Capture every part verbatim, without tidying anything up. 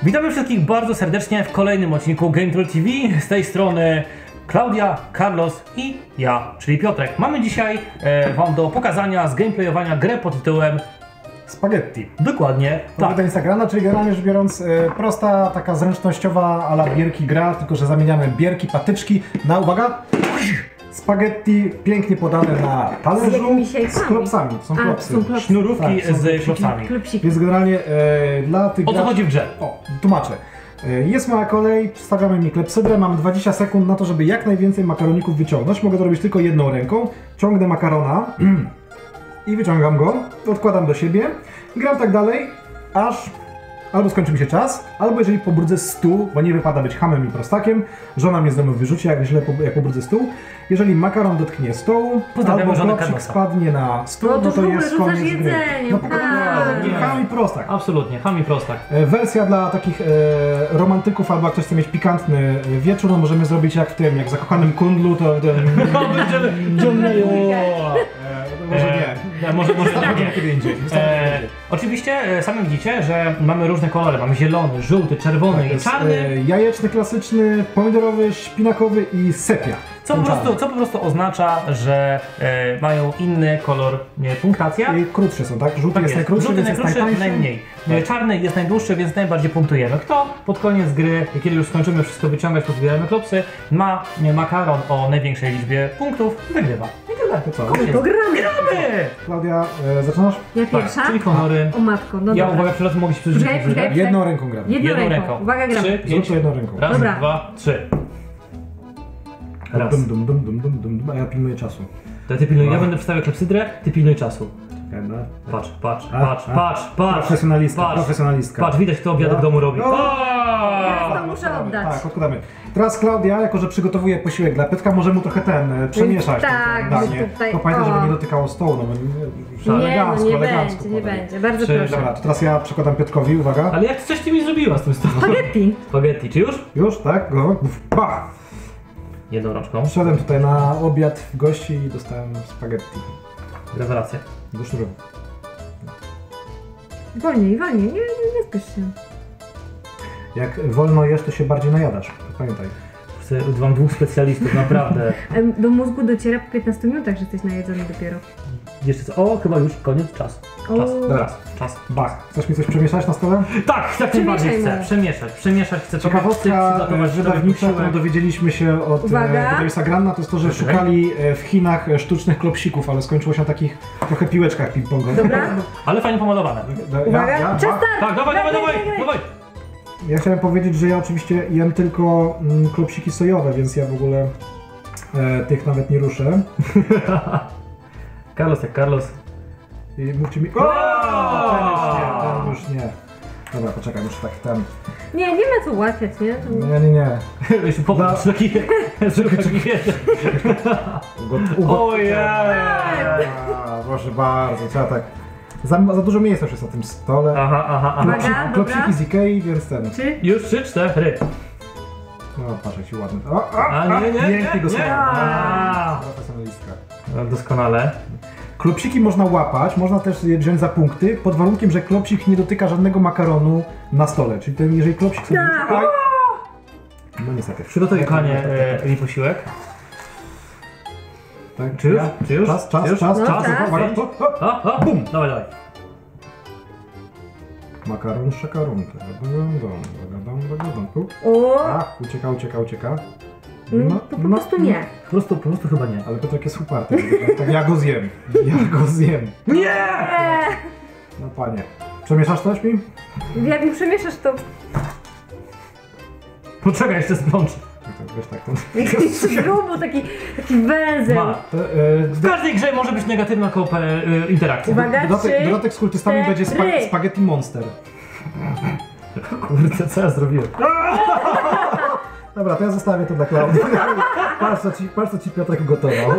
Witamy wszystkich bardzo serdecznie w kolejnym odcinku GameTroll T V. Z tej strony Klaudia, Carlos i ja, czyli Piotrek. Mamy dzisiaj e, wam do pokazania, zgameplayowania grę pod tytułem Spaghetti. Dokładnie, tak. To Instagrama, czyli generalnie rzecz biorąc e, prosta, taka zręcznościowa a la bierki gra, tylko że zamieniamy bierki, patyczki na, uwaga, spaghetti pięknie podane na talerzu z, z klopsami. Są a, klopsy. są klopsy. Sznurówki tak, z klopsami. Więc generalnie e, dla tych O co chodzi w grze? O, tłumaczę. E, jest mała kolej, stawiamy mi klepsydrę, mamy dwadzieścia sekund na to, żeby jak najwięcej makaroników wyciągnąć. Mogę to robić tylko jedną ręką. Ciągnę makarona i wyciągam go, odkładam do siebie i gram tak dalej, aż albo skończy mi się czas, albo jeżeli pobrudzę stół, bo nie wypada być hamem i prostakiem, żona mnie z domu wyrzuci, jak źle po, jak pobrudzę stół. Jeżeli makaron dotknie stołu, albo klopsik spadnie na stół, no to, no to jest koniec gry. No, no, ham i prostak. Absolutnie, ham i prostak. E, wersja dla takich e, romantyków, albo jak ktoś chce mieć pikantny wieczór, no możemy zrobić jak w tym, jak w Zakochanym Kundlu, to w tym... Może nie. Może, może nie. Kiedy indziej. E, oczywiście e, sami widzicie, że mamy różne kolory. Mamy zielony, żółty, czerwony tak, i czarny. E, jajeczny, klasyczny, pomidorowy, szpinakowy i sepia. Co po, prostu, co po prostu oznacza, że e, mają inny kolor, nie, punktacja. I krótsze są, tak? Żółty tak jest, jest najkrótszy, Żółty więc najkrótszy, jest najmniej. Tak. Czarny jest najdłuższy, więc najbardziej punktujemy. Kto pod koniec gry, kiedy już skończymy wszystko wyciągać, pozbieramy klopsy, ma nie, makaron o największej liczbie punktów, wygrywa. I tyle. To co? To gramy! Gramy! Klaudia, e, zaczynasz? Ja pierwsza? Tak, czyli honory. O matko, no Ja dobra. uwaga, przy mogliś przeżyć. Jedną ręką gramy. Jedną, Jedną ręką. ręką. Uwaga, gramy. Trzy, pięć. Zrób jedną ręką. Raz, Dobra. dwa, trzy. Raz. Dum, dum, dum, dum, dum, dum, dum, a ja pilnuję czasu. To ty pilnuj, ja będę przedstawiał klepsydrę, ty pilnuj czasu. Jedna. Patrz, patrz, A, patrz, a. patrz, patrz. Profesjonalistka, patrz, profesjonalistka. Patrz, widać kto obiadek w domu robi. O! Teraz to muszę oddać. Tak, odkładamy. Teraz Klaudia, jako że przygotowuje posiłek dla Piotrka, może mu trochę ten, e, przemieszać. Tak, ten, ten danie. tutaj, To pamiętaj, o. żeby nie dotykało stołu, no bo Nie, no elegancko, nie elegancko. będzie, nie podaj. będzie. Bardzo Czy- proszę. Dobra, to teraz ja przekładam Piotrkowi, uwaga. Ale jak coś ty mi zrobiła z tym stolem? Spaghetti. Spaghetti, czy już? Już, tak? Go. Bach! Jedną rączką. Wszedłem tutaj na obiad w gości i dostałem spaghetti. Rewelacja. Do szuru. Wolniej, wolniej, nie, nie, nie spiesz się. Jak wolno jesz, to się bardziej najadasz. Pamiętaj. Chcę mam dwóch specjalistów, naprawdę. Em, Do mózgu dociera po piętnastu minutach, że jesteś najedzony dopiero. Jeszcze co? O, chyba już koniec, czas. Czas, O. teraz, czas. Bach! Chcesz mi coś przemieszać na stole? Tak, jak najbardziej Przemieszaj chcę. mu. Przemieszać, przemieszać chcę. Ciekawostka przygotować wydawnicza, sobie którą posiłek. dowiedzieliśmy się od Uwaga. wydawnictwa Granna, to jest to, że Czekaj. szukali e, w Chinach e, sztucznych klopsików, ale skończyło się na takich trochę piłeczkach ping-pongowych. Dobra? Ale fajnie pomalowane. Ja, Uwaga, ja, czas ja, start! Tak, dawaj, dawaj, dawaj, dawaj. ja chciałem powiedzieć, że ja oczywiście jem tylko mm, klopsiki sojowe, więc ja w ogóle e, tych nawet nie ruszę. Carlos jak Carlos. I mówcie mi... O! Ten już nie, ten już nie. Dobra, poczekaj, muszę tak ten... Nie, nie ma co ułatwiać, nie? To... Nie, nie, nie. Jeszcze popatrz, taki... taki Ugo- ugo- Ojej! A, proszę bardzo, trzeba tak... Za, za dużo miejsca już jest na tym stole. Aha, aha, aha. Uwaga. Klopsiki, klopsiki z Ikei, więc ten... Czy? Już trzy, cztery. No, patrz jak ci ładny. O, o, A nie, nie, nie, pięknie nie. doskonale. A. Profesjonalistka. No, doskonale. Klopsiki można łapać, można też je wziąć za punkty, pod warunkiem, że klopsik nie dotyka żadnego makaronu na stole. Czyli ten, jeżeli klopsik sobie... Tak. Aj. No niestety. Przygotuj kochanie e, mi posiłek. Tak, Czy już? ja- Czy już? Czas, czas, Czy już? czas, No czas. tak. Uwaga, Pięć. o, o. O, o, bum! Dawaj, dawaj. Makaron, szakaron. O! A, ucieka, ucieka, ucieka. Mm, No, to po no, prostu nie. Po prostu, po prostu chyba nie. Ale Piotrek jest uparty. Tak, ja go zjem. Ja go zjem. Nie! Eee, No panie. Przemieszasz coś mi? jak mi przemieszasz to... Poczekaj, jeszcze splącz. Tak, wiesz, tak, to... Jakiś grubo, taki, taki węzeł. Ma. to e, W każdej grze może być negatywna koopa- e, interakcja. Uwaga, dodatek, trzy, dodatek z kultystami cztery. będzie spa Spaghetti Monster. Kurde, co ja zrobiłem? Dobra, to ja zostawię to dla Klaudii. Patrz co ci, patrz, co ci Piotrek ugotował.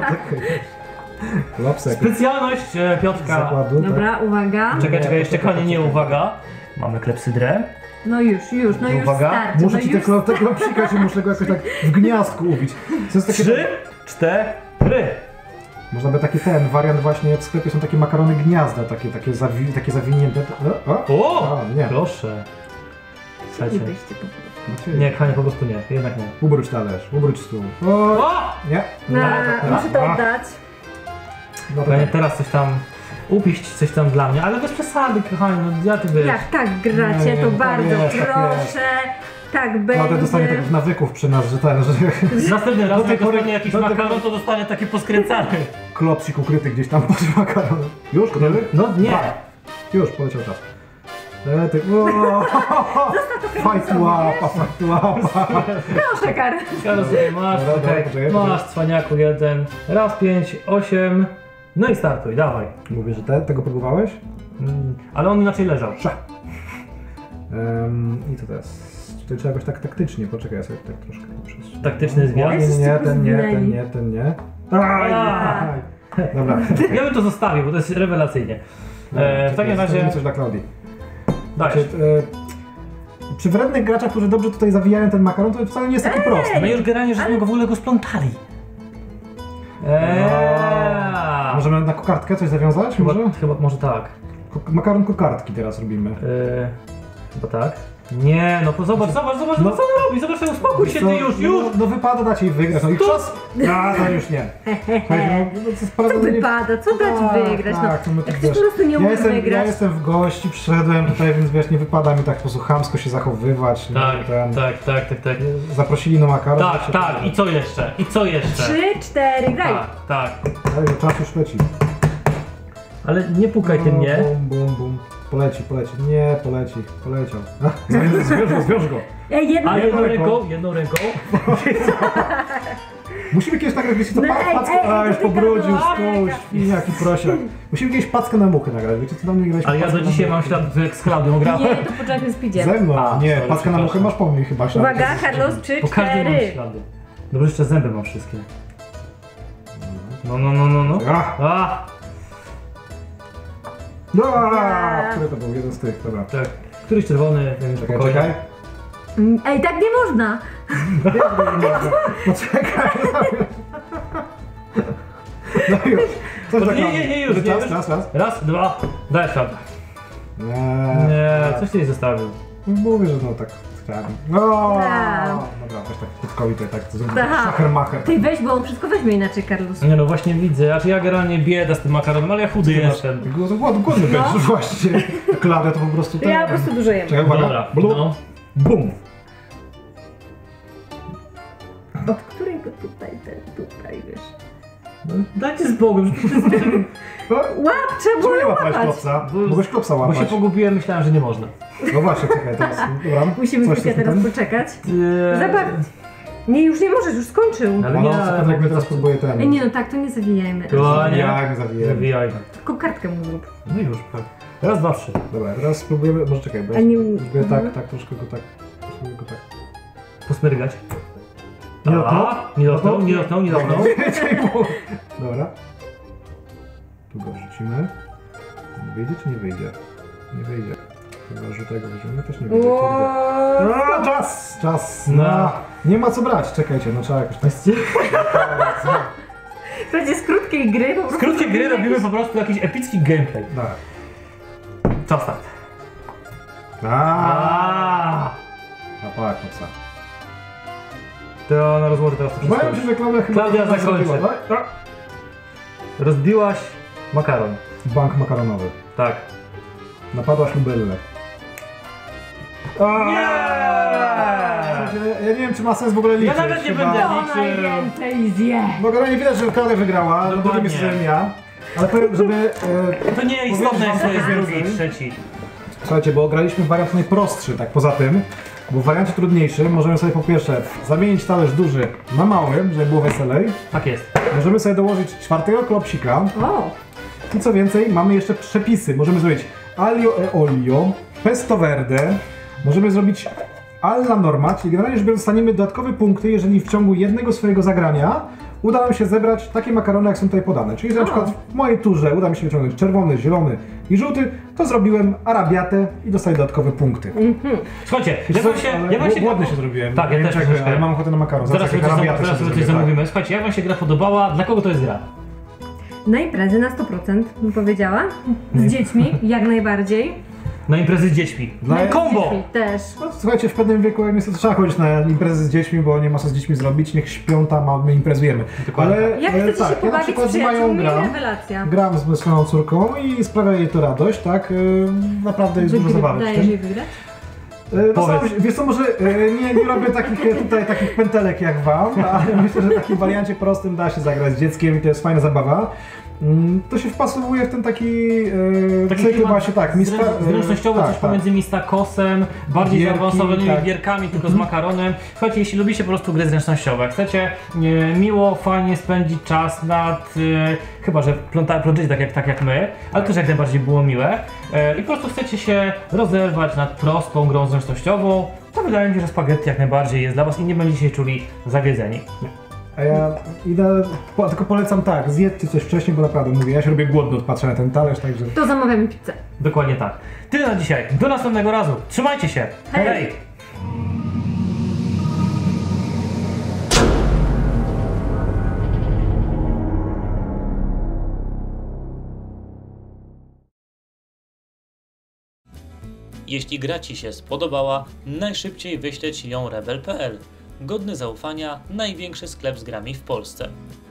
Lopsek. Specjalność e, Piotrka. Zakładu, tak. Dobra, uwaga. Czekaj, czekaj, jeszcze konie, nie, uwaga. Mamy klepsydrę. No już, już, no już Uwaga, starczy. Muszę no ci już te, klo, te klopsika, czy muszę go jakoś tak w gniazdku ubić. To jest takie, Trzy, cztery. można by taki ten wariant właśnie w sklepie są takie makarony gniazda, takie, takie, zawi, takie zawinięte. O, o, O, o, nie. proszę. Trzecie. Byście po prostu. Nie, kochanie, po prostu nie, jednak nie. Ubróć talerz, ubróć stół. O, O! nie. No, tak, muszę to A, oddać. No to Kochanie, tak. teraz coś tam, upiść coś tam dla mnie, ale bez przesady, kochanie, no ja ty wiesz. Jak tak gracie, Nie, nie, to tak bardzo jest, tak proszę. Tak będzie. Naprawdę dostanie takich nawyków przy nas, że ten, że Następny raz, Do tej jak pory- dostanie jakiś do tej makaron, pory- to dostanie taki poskręcany. klopsik ukryty gdzieś tam pod makaronem. Już, gotowy? No nie. Dwa. Już, poleciał czas. E, ty... o, Fajt łapa, fajt łapa. Proszę, Kar. Karol, masz, Dobra, dobra, okej, poczekaj, masz cwaniaku jeden, raz, pięć, osiem, no i startuj, dawaj. Mówię, że te, tego próbowałeś? Mm, ale on inaczej leżał. Um, I co teraz? Tutaj trzeba jakoś tak taktycznie, poczekaj, ja sobie tak troszkę poprzez... Taktyczny zwiat? Nie, nie, nie, ten nie, ten Zginęli. nie, ten nie. Aj, A. aj. Dobra. Ja bym to zostawił, bo to jest rewelacyjnie. E, w takim razie, Zrobimy coś dla Klaudii. dajesz. Znaczy, e, przy wrednych graczach, którzy dobrze tutaj zawijają ten makaron, to wcale nie jest taki prosty. My już generalnie, żeśmy go w ogóle go splątali. Eee. Możemy na kokardkę coś zawiązać? Chyba, Może? chyba, może tak. Ko- makaron kokardki teraz robimy. Eee, chyba tak. Nie, no to zobacz, zobacz, zobacz, No. co on robi, zobacz, uspokój się Co? ty już, już! No, no wypada dać jej wygrać, no i czas! A, to już nie. Słuchajcie, no, no, co sprawia, Co no nie- wypada? Co dać Tak, wygrać? tak, to my No, tak jak ktoś wiesz, po prostu nie ja umie jestem, ja wygrać. jestem w gości, przyszedłem tutaj, więc wiesz, nie wypada mi tak po prostu chamsko się zachowywać. nie? Tak, Ten, tak, tak, tak, tak. Zaprosili na makaron. Tak, to się tak, podoba. i co jeszcze? I co jeszcze? Trzy, cztery, graj. Tak, tak. Ale czas już leci. Ale nie pukaj tym, nie? Bum, bum, bum. Poleci, poleci. Nie, poleci. Poleciał. A, zwiąż go, zwiąż go. Ej, jedno. A jedną ręką. ręką, jedną ręką. Musimy kiedyś nagrać, wiecie co, No pa, ej, packę, ej, a ej, już to ty pobrudził gadasz. stół, świniak i prosiak. Musimy kiedyś packę na muchy nagrać, wiecie co, dawno nie graliśmy Ale ja do packę na dzisiaj muchy. mam ślad, jak z Klaudią grałem. Nie, to poczekaj z pidziem. Ze mną, A, nie, sorry, packę na muchy przepraszam. masz po mnie chyba. ślad. Uwaga, Carlos, trzy, Po każdym mam cztery. ślady. Dobrze, jeszcze zęby mam wszystkie. No, no, no, no, no. A, A, no, a, który to był? Jeden z tych, dobra. tak. Któryś czerwony, wiem, Czekaj, spokojnie. czekaj. Mm, Ej, tak nie można. Poczekaj. No już. Co To tak nie, mamy? nie, nie, już, nie, Czas, już. czas, czas. Raz, dwa, daj ślad. Nie, Nie, coś ty jej zostawił. Mówię, że no tak chciałem. No, Tak. dobra, też tak krótkowi tutaj tak to zrobił. Tak. Szachermacher. Ty weź, bo on wszystko weźmie inaczej, Carlos. Nie no, właśnie widzę, znaczy ja generalnie bieda z tym makaronem, ale ja chudy jestem. Głodny, głodny, głodny No. będziesz właśnie. Kladę to po prostu ten. Ja po prostu dużo jem. Czekaj, uwaga. Dobra, Blum. no. Bum. Od którego tutaj, ten tutaj, wiesz. Dajcie z Bogiem, że to jest... No, Łap, trzeba czemu nie było łapać łapać. klopsa? Bo- Mogłeś klopsa Bo się łapać. pogubiłem, myślałem, że nie można. No właśnie, czekaj, teraz. Dobra. Musimy Coś chwilkę tu teraz ten? poczekać. Eee, Zobacz. Nie, już nie możesz, już skończył. Ale Ale nie, nie, ale jak mnie teraz próbuję ten. Ej, nie no, tak, to nie zawijajmy. To nie. Jak zawijemy. Zawijaj. Tylko kartkę mu zrób. No już, tak. Raz, dwa, trzy. Dobra, teraz spróbujemy, może czekaj, bo A ja nie- spróbuję tak, mhm. tak, troszkę go tak, troszkę go tak. Posmyrgać. Nie dotknął? A, nie dotknął, nie dotknął, nie dotknął. Dobra. Tu go wrzucimy. Wyjdzie czy nie wyjdzie? Nie wyjdzie. Chyba, że tego weźmiemy, też nie wyjdzie. kurde. A, czas! Czas! No. No. Nie ma co brać, czekajcie, no trzeba jakoś tak. Słuchajcie, z krótkiej gry po W prostu... krótkiej gry robimy po prostu jakiś epicki gameplay. Tak. Czas start. A, Aaaa! a tak, to psa. To na rozmowy teraz to wszystko. Obawiam się, że Klaudia chyba Klaudia chyba zakończy. zrobiła, tak? Rozbiłaś makaron. Bank makaronowy. Tak. Napadłaś lubellę. Nie! Ja nie wiem, czy ma sens w ogóle Ja liczyć. nawet nie chyba. będę To liczył. najwięcej zje. Bo generalnie widać, że Klaudia wygrała, Dokładnie. drugim jestem ja. Ale powiem, żeby... E, To nie istotne jest, co jest Powiedzieć drugi, wam trzeci. Słuchajcie, bo graliśmy w wariant najprostszy, tak poza tym. Bo w wariancie trudniejszym możemy sobie po pierwsze zamienić talerz duży na małym, żeby było weselej. Tak jest. Możemy sobie dołożyć czwartego klopsika. O, I co więcej, mamy jeszcze przepisy. Możemy zrobić aglio e olio, pesto verde. Możemy zrobić alla norma, czyli generalnie, że dostaniemy dodatkowe punkty, jeżeli w ciągu jednego swojego zagrania uda nam się zebrać takie makarony, jak są tutaj podane. Czyli że na O. przykład w mojej turze uda mi się wyciągnąć czerwony, zielony i żółty, to zrobiłem arabiatę i dostaję dodatkowe punkty. Słuchajcie, ja wam się... Ale Ja wam się głodny gra- się zrobiłem. Tak, ja Nie wiem, też czy jak wy, troszkę. ale mam ochotę na makaron. Zaraz sobie jak coś, arabiatę zaraz sobie sobie coś zrobię, tak. zamówimy. Słuchajcie, jak wam się gra podobała? Dla kogo to jest gra? na imprezy na sto procent bym powiedziała. Z dziećmi, jak najbardziej. Na imprezy z dziećmi. Dla- Kombo! Dziećmi też. No, słuchajcie, w pewnym wieku niestety trzeba chodzić na imprezy z dziećmi, bo nie ma co z dziećmi zrobić, niech śpią tam, a my imprezujemy. Dokładnie. Ale Jak e, chcecie tak, się ja na pobawić przykład z z Mają przyjaciółmi, gram, rewelacja. gram z swoją córką i sprawia jej to radość, tak? E, naprawdę jest dużo Wygry- zabawy w Dajesz tym. jej wygrać? E, No, Powiedz. sam, wiesz co, może e, nie, nie robię takich e, tutaj takich pętelek jak wam, ale myślę, że w takim wariancie prostym da się zagrać z dzieckiem i to jest fajna zabawa. Mm, To się wpasowuje w ten taki, e, Taki cykl klimat właśnie tak, mista, zrę- zręcznościowy, tak, coś tak. pomiędzy Mistakosem, bardziej Gierki, zaawansowanymi tak. gierkami, tylko z makaronem. Słuchajcie, jeśli lubicie po prostu gry zręcznościowe, chcecie e, miło, fajnie spędzić czas nad, e, chyba że pląta- plączycie tak jak, tak jak my, ale też jak najbardziej było miłe e, i po prostu chcecie się rozerwać nad prostą grą zręcznościową, to wydaje mi się, że spaghetti jak najbardziej jest dla was i nie będziecie się czuli zawiedzeni. A ja idę, po, tylko polecam tak, zjedzcie coś wcześniej, bo naprawdę mówię, ja się robię głodny, patrzę na ten talerz, także... To zamawiamy pizzę. Dokładnie tak. Tyle na dzisiaj. Do następnego razu. Trzymajcie się. Hej. Hej. Jeśli gra Ci się spodobała, najszybciej wyśleć ją rebel kropka p l. Godny zaufania, największy sklep z grami w Polsce.